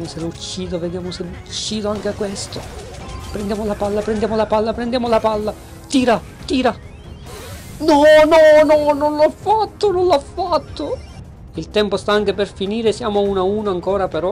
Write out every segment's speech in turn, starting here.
se lo uccido, vediamo se lo uccido anche questo. Prendiamo la palla, prendiamo la palla, prendiamo la palla. Tira, tira. No, no, no, non l'ho fatto, non l'ho fatto. Il tempo sta anche per finire, siamo 1-1 ancora però.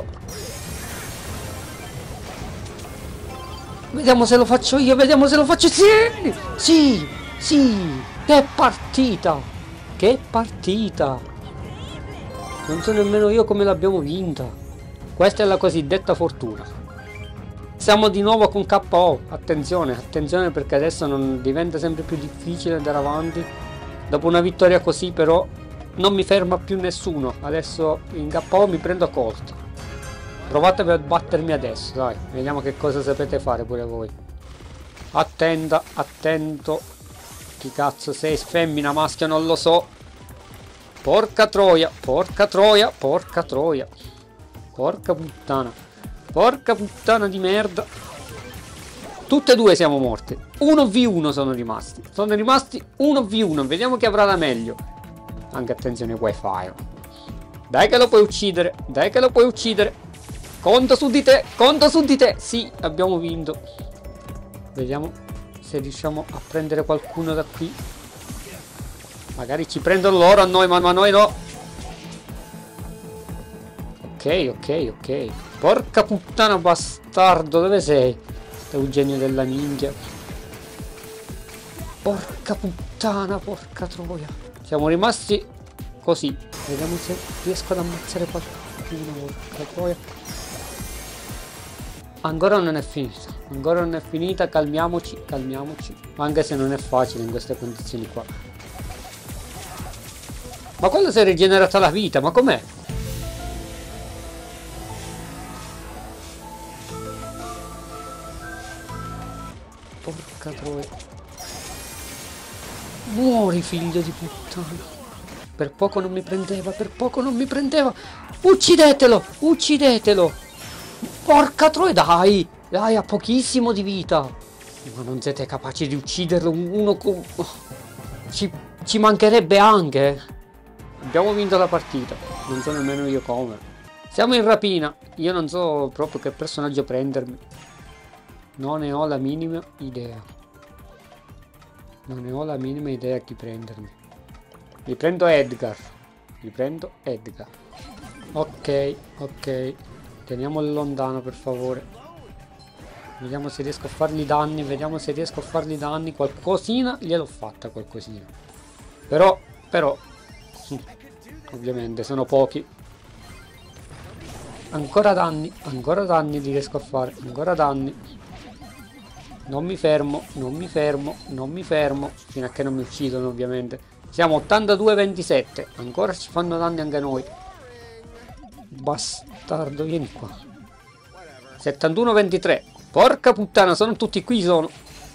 Vediamo se lo faccio io, vediamo se lo faccio. Sì, sì, sì. Che partita. Che partita. Non so nemmeno io come l'abbiamo vinta. Questa è la cosiddetta fortuna. Siamo di nuovo con KO. Attenzione, attenzione perché adesso non diventa sempre più difficile andare avanti. Dopo una vittoria così però non mi ferma più nessuno. Adesso in KO mi prendo Colt. Provate a battermi adesso, dai. Vediamo che cosa sapete fare pure voi. Attenta, attento. Chi cazzo sei? Femmina, maschio, non lo so. Porca troia, porca troia, porca troia. Porca puttana. Porca puttana di merda. Tutte e due siamo morti. 1v1 sono rimasti. Sono rimasti 1v1. Vediamo chi avrà la meglio. Anche attenzione wifi. Dai che lo puoi uccidere. Dai che lo puoi uccidere. Conto su di te. Conto su di te. Sì, abbiamo vinto. Vediamo se riusciamo a prendere qualcuno da qui. Magari ci prendono loro a noi, ma a noi no. Ok, ok, ok. Porca puttana bastardo, dove sei? Eugenio della minchia. Porca puttana, porca troia. Siamo rimasti così. Vediamo se riesco ad ammazzare qualcuno, porca troia. Ancora non è finita. Ancora non è finita, calmiamoci, calmiamoci. Anche se non è facile in queste condizioni qua. Ma quello si è rigenerata la vita, ma com'è? Porca troia. Muori, figlio di puttana. Per poco non mi prendeva, per poco non mi prendeva. Uccidetelo, uccidetelo. Porca troia, dai. Dai, ha pochissimo di vita. Ma non siete capaci di ucciderlo uno con... Ci mancherebbe anche. Abbiamo vinto la partita. Non so nemmeno io come. Siamo in rapina. Io non so proprio che personaggio prendermi. Non ne ho la minima idea. Non ne ho la minima idea chi prendermi. Mi prendo Edgar. Mi prendo Edgar. Ok, ok. Teniamolo lontano per favore. Vediamo se riesco a fargli danni. Vediamo se riesco a fargli danni. Qualcosina gliel'ho fatta, qualcosina. Però ovviamente sono pochi. Ancora danni li riesco a fare. Ancora danni. Non mi fermo, non mi fermo, non mi fermo. Fino a che non mi uccidono ovviamente. Siamo 82-27. Ancora ci fanno danni anche noi. Bastardo, vieni qua. 71-23. Porca puttana, sono tutti qui, sono.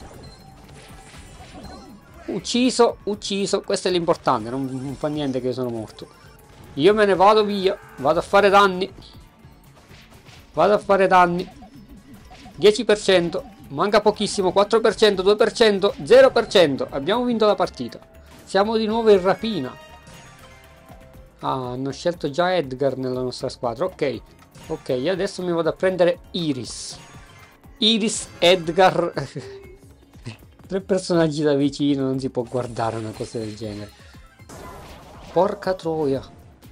Ucciso, ucciso. Questo è l'importante. Non fa niente che io sono morto. Io me ne vado via. Vado a fare danni. Vado a fare danni. 10%. Manca pochissimo. 4%, 2%, 0%. Abbiamo vinto la partita. Siamo di nuovo in rapina. Ah, hanno scelto già Edgar nella nostra squadra. Ok. Ok, io adesso mi vado a prendere Iris. Iris, Edgar. 3 personaggi da vicino. Non si può guardare una cosa del genere. Porca troia.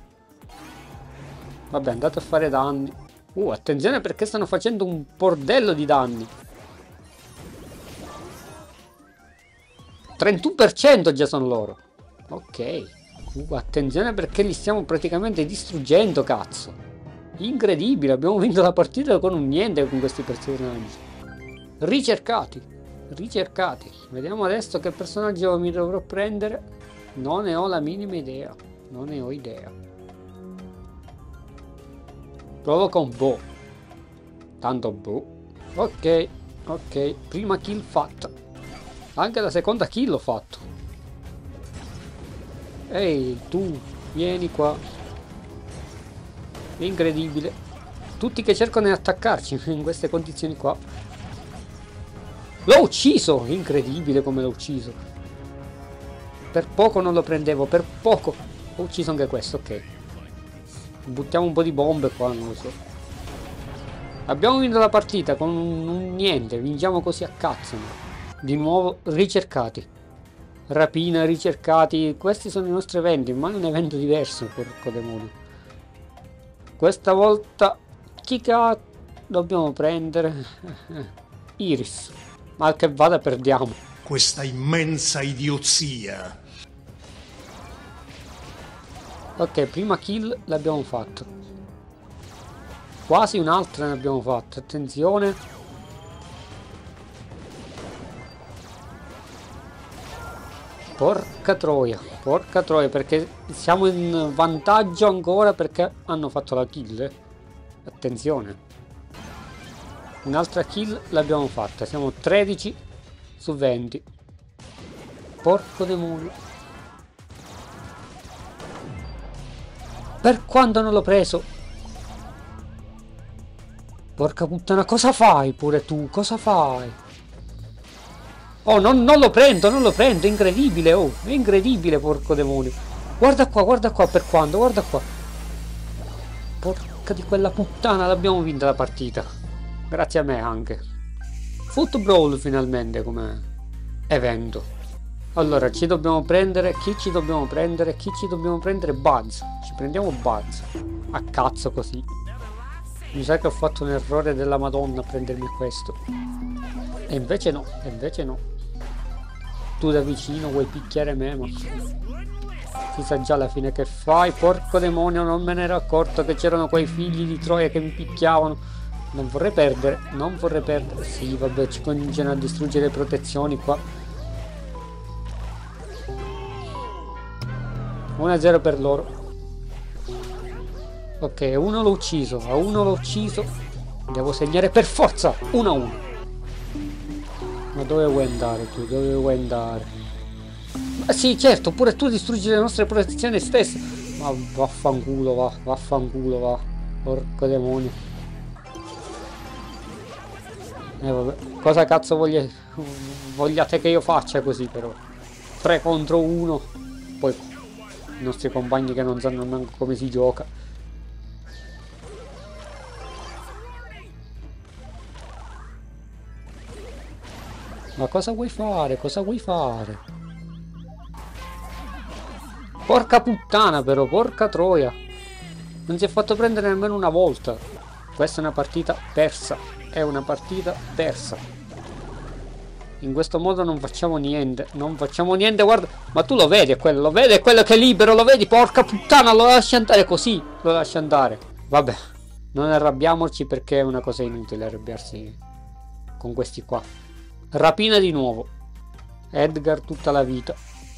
Vabbè, andate a fare danni. Attenzione perché stanno facendo un bordello di danni. 31% già sono loro. Ok. Attenzione perché li stiamo praticamente distruggendo, cazzo. Incredibile, abbiamo vinto la partita con un niente con questi personaggi. Ricercati. Ricercati. Vediamo adesso che personaggio mi dovrò prendere. Non ne ho la minima idea. Non ne ho idea. Provo con Bo. Tanto Bo. Ok. Ok. Prima kill fatta. Anche la seconda kill l'ho fatto. Ehi, tu. Vieni qua. Incredibile. Tutti che cercano di attaccarci in queste condizioni qua. L'ho ucciso. Incredibile come l'ho ucciso. Per poco non lo prendevo. Per poco. Ho ucciso anche questo. Ok. Buttiamo un po' di bombe qua. Non lo so. Abbiamo vinto la partita con un niente, vinciamo così a cazzo. Di nuovo ricercati. Rapina, ricercati. Questi sono i nostri eventi, ma è un evento diverso, porco demonio. Questa volta chi cazzo dobbiamo prendere? Iris. Mal che vada perdiamo. Questa immensa idiozia. Ok, prima kill l'abbiamo fatto. Quasi un'altra ne abbiamo fatta. Attenzione. Porca troia, perché siamo in vantaggio ancora perché hanno fatto la kill. Attenzione. Un'altra kill l'abbiamo fatta, siamo 13 su 20. Porco demonio. Per quanto non l'ho preso? Porca puttana, cosa fai pure tu? Cosa fai? Oh, non lo prendo, è incredibile, oh, è incredibile, porco demonio. Guarda qua, per quanto, guarda qua. Porca di quella puttana, l'abbiamo vinta la partita. Grazie a me anche. Football finalmente come evento. Allora, ci dobbiamo prendere, chi ci dobbiamo prendere? Buzz. Ci prendiamo Buzz. A cazzo così. Mi sa che ho fatto un errore della Madonna a prendermi questo. E invece no. Tu da vicino vuoi picchiare me, ma si sa già alla fine che fai. Porco demonio, non me ne ero accorto che c'erano quei figli di Troia che mi picchiavano. Non vorrei perdere. Sì, vabbè, ci cominciano a distruggere le protezioni qua. 1-0 per loro. Ok, a uno l'ho ucciso. Devo segnare per forza. 1-1. Ma dove vuoi andare tu? Ma sì, certo, pure tu distruggi le nostre protezioni stesse. Ma vaffanculo va. Porco demonio. Vabbè. Cosa cazzo vogliate che io faccia così però? 3 contro 1. Poi i nostri compagni che non sanno neanche come si gioca. Ma cosa vuoi fare? Porca puttana però, porca troia. Non si è fatto prendere nemmeno una volta. Questa è una partita persa. In questo modo non facciamo niente. Guarda. Ma tu lo vedi, è quello che è libero, lo vedi? Porca puttana, lo lasci andare così. Vabbè, non arrabbiamoci perché è una cosa inutile arrabbiarsi con questi qua. Rapina di nuovo. Edgar tutta la vita.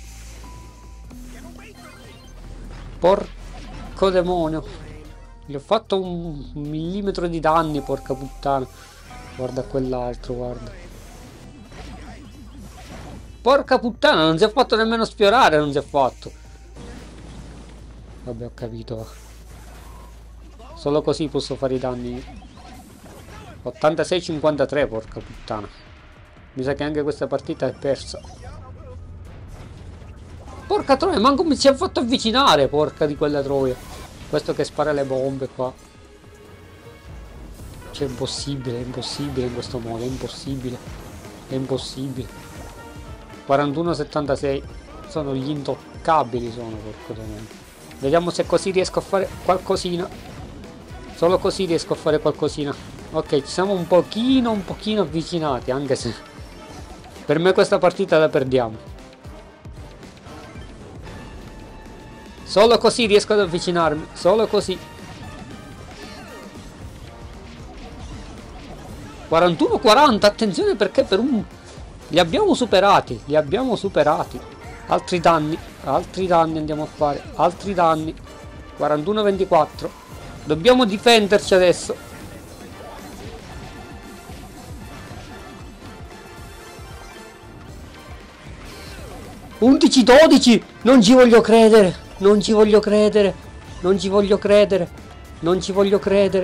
Porco demonio. Gli ho fatto un millimetro di danni, porca puttana. Guarda quell'altro, guarda. Porca puttana, non si è fatto nemmeno sfiorare, Vabbè, ho capito. Solo così posso fare i danni. 86-53, porca puttana. Mi sa che anche questa partita è persa. Porca troia, manco mi si è fatto avvicinare, porca di quella troia. Questo che spara le bombe qua. Cioè, è impossibile in questo modo, è impossibile. 41-76. Sono gli intoccabili, porco demonio. Vediamo se così riesco a fare qualcosina. Solo così riesco a fare qualcosina. Ok, ci siamo un pochino avvicinati, anche se per me questa partita la perdiamo. Solo così riesco ad avvicinarmi, solo così. 41-40, attenzione perché per un... Li abbiamo superati. Altri danni andiamo a fare, altri danni. 41-24. Dobbiamo difenderci adesso. (11-12) Non ci voglio credere.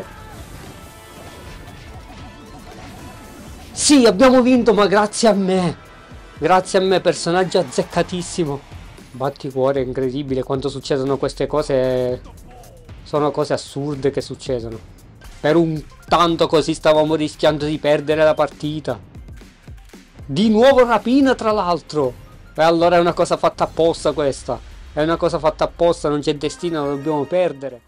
Sì, abbiamo vinto, ma grazie a me, personaggio azzeccatissimo. Batticuore, incredibile quando succedono queste cose. Sono cose assurde che succedono. Per un tanto così stavamo rischiando di perdere la partita. Di nuovo rapina, tra l'altro. E allora è una cosa fatta apposta questa. È una cosa fatta apposta, non c'è destino, la dobbiamo perdere.